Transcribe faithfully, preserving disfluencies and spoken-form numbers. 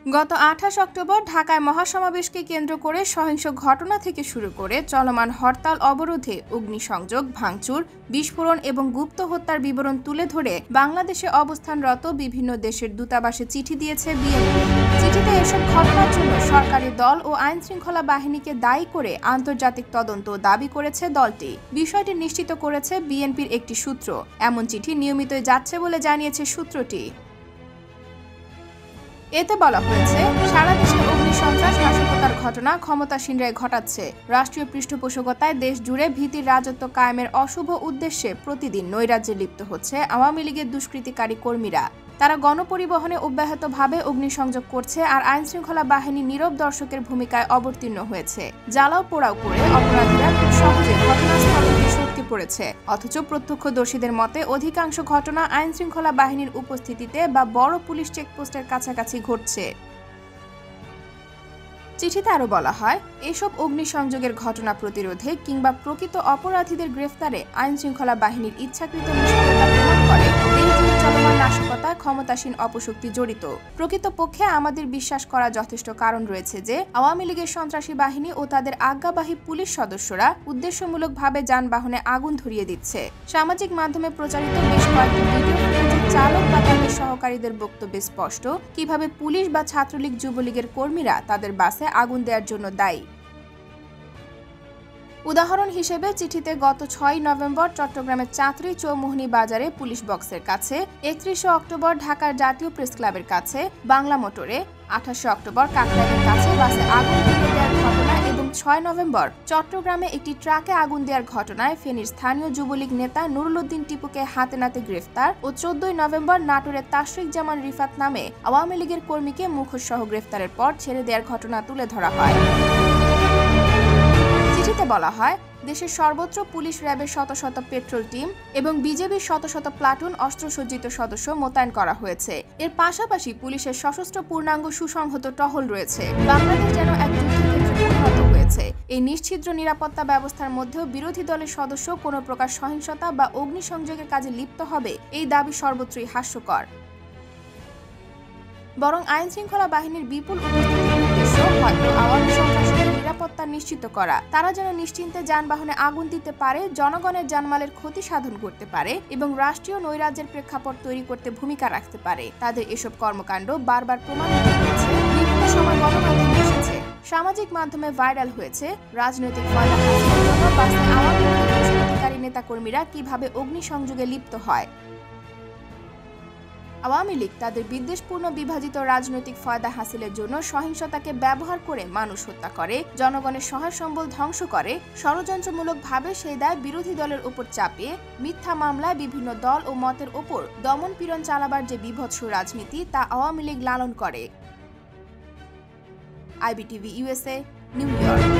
গত আঠাশ অক্টোবর ঢাকায় মহাসমাবেশকে কেন্দ্র করে সহিংস ঘটনা থেকে শুরু করে চলমান হরতাল অবরোধে অগ্নিসংযোগ, ভাঙচুর, বিস্ফোরণ এবং গুপ্ত হত্যার বিবরণ তুলে ধরে বাংলাদেশে অবস্থানরত বিভিন্ন দেশের দূতাবাসে চিঠি দিয়েছে বিএনপি। চিঠিতে এসব ঘটনার জন্য সরকারি দল ও আইনশৃঙ্খলা বাহিনীকে দায়ী করে আন্তর্জাতিক তদন্ত দাবি করেছে দলটি। বিষয়টি নিশ্চিত করেছে বিএনপির একটি সূত্র। এমন চিঠি নিয়মিতই যাচ্ছে বলে জানিয়েছে সূত্রটি। এতে বলা হয়েছে, সারা দেশে অগ্নিসন্ত্রাস, নাশকতার ঘটনা ক্ষমতাসীনরাই ঘটাচ্ছে। রাষ্ট্রীয় পৃষ্ঠপোষকতায় দেশ জুড়ে ভীতির রাজত্ব কায়েমের অশুভ উদ্দেশ্যে প্রতিদিন নৈরাজ্যে লিপ্ত হচ্ছে আওয়ামী লীগের দুষ্কৃতিকারী কর্মীরা। তারা গণপরিবহনে অব্যাহতভাবে অগ্নিসংযোগ করছে আর আইনশৃঙ্খলা বাহিনী নীরব দর্শকের ভূমিকায় অবতীর্ণ হয়েছে। জ্বালাও পোড়াও করে অপরাধীরা খুব সহজে ঘটনাস্থলে সটকে পড়েছে। অথচ প্রত্যক্ষদর্শীদের মতে অধিকাংশ ঘটনা আইনশৃঙ্খলা বাহিনীর উপস্থিতিতে বা বড় পুলিশ চেকপোস্টের কাছাকাছি ঘটছে। চিঠিতে আরও বলা হয়, এসব অগ্নিসংযোগের ঘটনা প্রতিরোধে কিংবা প্রকৃত অপরাধীদের গ্রেফতারে আইনশৃঙ্খলা বাহিনীর ইচ্ছাকৃত নিষ্ক্রিয়তা প্রমাণ করে দেশজুড়ে চলমান নাশকতায় ক্ষমতাসীন অপশক্তি জড়িত। প্রকৃতপক্ষে আমাদের বিশ্বাস করা যথেষ্ট কারণ রয়েছে যে আওয়ামী লীগের সন্ত্রাসী বাহিনী ও তাদের আজ্ঞাবাহী পুলিশ সদস্যরা উদ্দেশ্যমূলকভাবে যানবাহনে আগুন ধরিয়ে দিচ্ছে। সামাজিক মাধ্যমে প্রচারিত বেশ কয়েকটি ভিডিও ফুটেজে চালক বা তাদের সহকারীদের বক্তব্যে স্পষ্ট কিভাবে পুলিশ বা ছাত্রলীগ যুবলীগের কর্মীরা তাদের বাসে আগুন দেওয়ার জন্য দায়ী। উদাহরণ হিসেবে চিঠিতে গত ছয় নভেম্বর চট্টগ্রামের চাঁদরী চৌমুহনী বাজারে পুলিশ বক্সের কাছে, একত্রিশে অক্টোবর ঢাকার জাতীয় প্রেস ক্লাবের কাছে, বাংলা মোটরে, আঠাশে অক্টোবর কাকরাইলের কাছে বাসে আগুন ধরিয়ে দেওয়ার ঘটনা এবং ছয় নভেম্বর চট্টগ্রামে একটি ট্রাকে আগুন দেওয়ার ঘটনায় ফেনীর স্থানীয় যুবলীগ নেতা নুরুল উদ্দিন টিপুকে হাতে নাতে গ্রেফতার ও চোদ্দই নভেম্বর নাটোরের তাশরিক জামান রিফাত নামে আওয়ামী লীগের কর্মীকে মুখোশসহ গ্রেফতারের পর ছেড়ে দেওয়ার ঘটনা তুলে ধরা হয়। চিঠিতে বলা হয়, দেশের সর্বত্র পুলিশ, র্যাবের শত শত পেট্রোল টিম এবং বিজেপির শত শত প্লাটুন অস্ত্রসজ্জিত সদস্য মোতায়েন করা হয়েছে। এর পাশাপাশি পুলিশের সশস্ত্র পূর্ণাঙ্গ সুসংহত টহল রয়েছে। বাংলাদেশ যেন এক যুদ্ধক্ষেত্রে পরিণত হয়েছে। এই নিশ্ছিদ্র নিরাপত্তা ব্যবস্থার মধ্যেও বিরোধী দলের সদস্য কোনো প্রকার সহিংসতা বা অগ্নিসংযোগের কাজে লিপ্ত হবে, এই দাবি সর্বত্রই হাস্যকর। বরং আইনশৃঙ্খলা বাহিনীর বিপুল উপস্থিতির উদ্দেশ্য হয়তো আওয়ামী সন্ত্রাসীদের নিরাপত্তা নিশ্চিত করা। তারা যেন নিশ্চিন্তে যানবাহনে আগুন দিতে পারে, জনগণের জানমালের ক্ষতি সাধন করতে পারে এবং রাষ্ট্রীয় নৈরাজ্যের প্রেক্ষাপট তৈরি করতে ভূমিকা রাখতে পারে। তাদের এসব কর্মকাণ্ড বারবার প্রমাণিত হয়েছে, বিভিন্ন সময় গণমাধ্যমে এসেছে, সামাজিক মাধ্যমে ভাইরাল হয়েছে। রাজনৈতিক ফায়দা হাসিলের জন্য বাসে আওয়ামী লীগের দুষ্কৃতিকারী নেতাকর্মীরা কিভাবে অগ্নিসংযোগে লিপ্ত হয়। আওয়ামী লীগ তাদের বিদ্বেষপূর্ণ বিভাজিত রাজনৈতিক ফায়দা হাসিলের জন্য সহিংসতাকে ব্যবহার করে মানুষ হত্যা করে, জনগণের সহায় সম্বল ধ্বংস করে, ষড়যন্ত্রমূলকভাবে সেই দায় বিরোধী দলের উপর চাপিয়ে মিথ্যা মামলায় বিভিন্ন দল ও মতের ওপর দমন পীড়ন চালাবার যে বিভৎস রাজনীতি, তা আওয়ামী লীগ লালন করে। IBTV USA, New York.